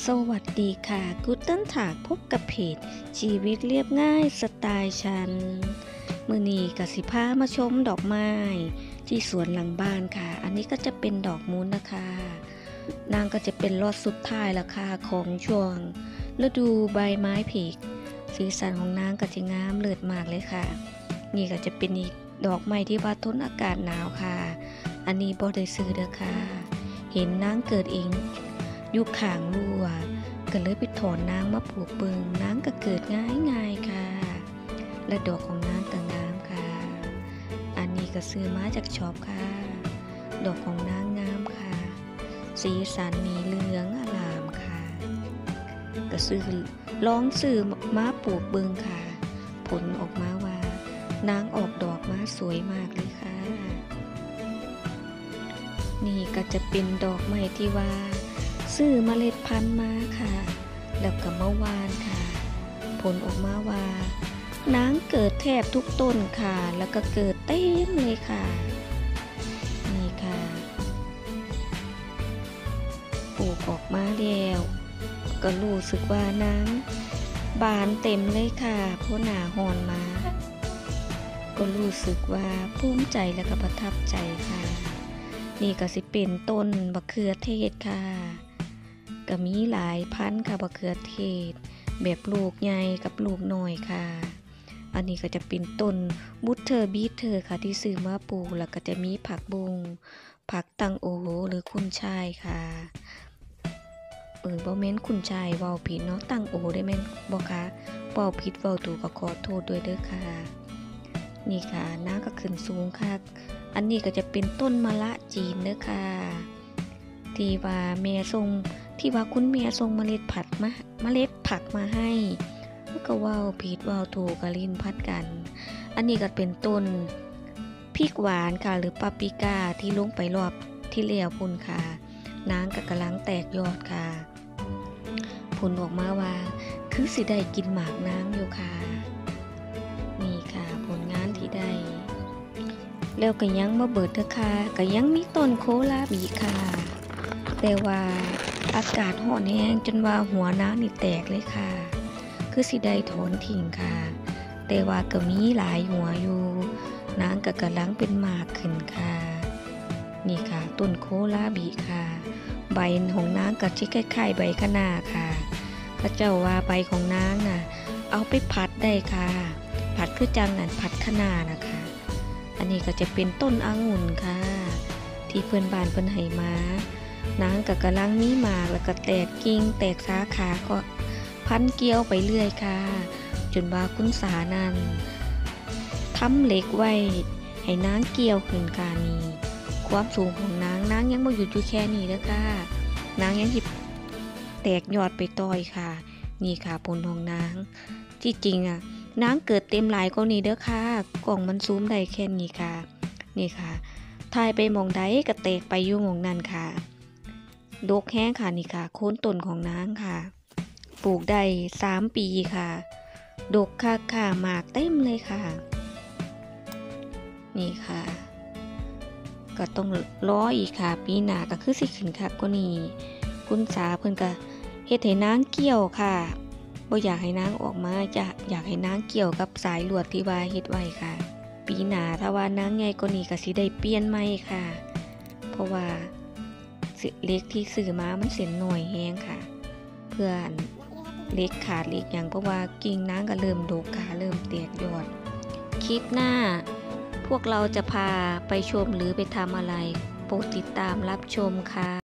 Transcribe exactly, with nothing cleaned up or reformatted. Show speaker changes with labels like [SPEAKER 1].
[SPEAKER 1] วัสดีค่ะกูเติ้ลถากพบกับเพจชีวิตเรียบง่ายสไตล์ฉันมื้อนี้กสิพามาชมดอกไม้ที่สวนหลังบ้านค่ะอันนี้ก็จะเป็นดอกมูนนะคะนางก็จะเป็นรอดสุดท้ายละค่ะของช่วงฤดูใบไม้ผลิสีสันของนางก็จะงามเลิศมากเลยค่ะนี่ก็จะเป็นอีกดอกไม้ที่ว่าทนอากาศหนาวค่ะอันนี้บ่ได้ซื้อเด้อค่ะเห็นนางเกิดเองอยู่ข้างรั้วก็เลยไปถอนนางมาปลูกเบิงนางก็เกิดง่ายง่ายค่ะและดอกของนางก็งามค่ะอันนี้ก็ซื้อมาจากช็อปค่ะดอกของนางงามค่ะสีสันมีเหลืองอลามค่ะก็ซื้อลองซื้อมาปลูกเบิงค่ะผลออกมาว่านางออกดอกมาสวยมากเลยค่ะนี่ก็จะเป็นดอกไม้ที่ว่าซื้อเมล็ดพันธุ์มาค่ะแล้วก็เมื่อวานค่ะผลออกมาว่านางเกิดแทบทุกต้นค่ะแล้วก็เกิดเต็มเลยค่ะนี่ค่ะปลูกออกมาแล้วก็รู้สึกว่านางบานเต็มเลยค่ะเพราะหน้าร้อนมาก็รู้สึกว่าภูมิใจและก็ประทับใจค่ะนี่ก็สิเป็นต้นมะเขือเทศค่ะก็มีหลายพันธุ์ค่ะมะเขือเทศแบบลูกใหญ่กับลูกน้อยค่ะอันนี้ก็จะเป็นต้นบุตเทอร์บีเทอร์ค่ะที่ซื้อมาปลูกแล้วก็จะมีผักบุ้งผักตังโอหรือคุณชายค่ะเออบ่แม่นคุณชายเว้าผิดเนาะตังโอได้แม่นบ่คะเว้าผิดเว้าถูกก็ขอโทษด้วยเด้อค่ะนี่ค่ะน้าก็ขึ้นสูงค่ะอันนี้ก็จะเป็นต้นมะละจีนเด้อค่ะที่ว่าแม่ส่งที่ว่าคุณแม่ส่งเมล็ดผักมาเมล็ดผักมาให้ก็ว่าวผิดว่าวถูกกะลิ้นพัดกันอันนี้ก็เป็นต้นพริกหวานค่ะหรือปาปริก้าที่ลงไปรอบที่แล้วพุ่นค่ะนางก็กำลังแตกยอดค่ะผลออกมาว่าคือสิได้กินหมากนางอยู่ค่ะนี่ค่ะผลงานที่ได้แล้วก็ยังมาเบิดเด้อค่ะก็ยังมีต้นโคลาบีค่ะแต่ว่าอากาศร้อนแห้งจนว่าหัวนางนี่แตกเลยค่ะคือสิได้ถอนทิ้งค่ะแต่ว่าก็มีหลายหัวอยู่นางก็กำลังเป็นหมากขึ้นค่ะนี่ค่ะต้นโคลาบีค่ะใบของนางก็สิคล้ายๆใบคะน้าค่ะพระเจ้าว่าใบของนางน่ะเอาไปผัดได้ค่ะผัดคือจังนั่นผัดคะน้านะคะอันนี้ก็จะเป็นต้นองุ่นค่ะที่เพื่อนบ้านเพิ่นให้มานางก็กำลังมีหมากแล้วก็แตกกิ่งแตกสาขาก็พันเกี่ยวไปเรื่อยค่ะจนว่าคุณสานั้นทำเหล็กไว้ให้นางเกี่ยวขึ้นค่ะนี่ความสูงของนางนางยังบ่หยุดอยู่แค่นี้เด้อค่ะนางยังหยิบแตกยอดไปต่อยค่ะนี่ค่ะผลของนางที่จริงอ่ะนางเกิดเต็มหลายกว่านี้เด้อค่ะกล่องมันซูมได้แค่นี้ค่ะนี่ค่ะถ่ายไปมองใดก็แตกไปอยู่หม้องนั้นค่ะดกแห้งค่ะนี่ค่ะโคนต้นของนางค่ะปลูกได้สามปีค่ะดกค่ะค่ะหมากเต็มเลยค่ะนี่ค่ะก็ต้องรออีกค่ะปีหน้าก็คือสิขึ้นค่ะกว่านี้คุณสาเพิ่นก็เฮ็ดให้นางเกี่ยวค่ะบ่อยากให้นางออกมาจะอยากให้นางเกี่ยวกับสายลวดที่ว่าเฮ็ดไว้ค่ะปีหน้าถ้าว่านางใหญ่กว่านี้ก็สิได้เปลี่ยนใหม่ค่ะเพราะว่าเล็กที่ซื้อมามันเส้นน้อยแฮงค่ะเพื่อนเล็กขาดเล็กอย่างเพราะว่ากิ่งนางก็เริ่มดกค่ะเริ่มแตกยอดคลิปหน้าพวกเราจะพาไปชมหรือไปทำอะไรโปรดติดตามรับชมค่ะ